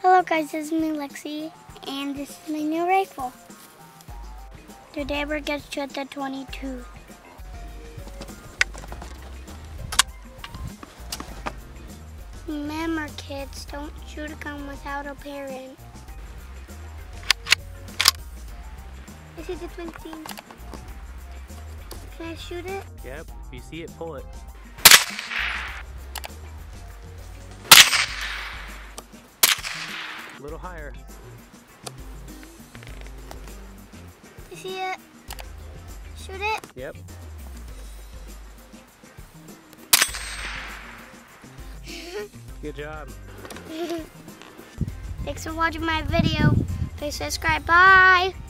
Hello guys, this is me Lexi, and this is my new rifle. Today we're going to shoot the 22. Remember kids, don't shoot a gun without a parent. This is the 20. Can I shoot it? Yep, if you see it, pull it. A little higher. You see it? Shoot it? Yep. Good job. Thanks for watching my video. Please subscribe. Bye.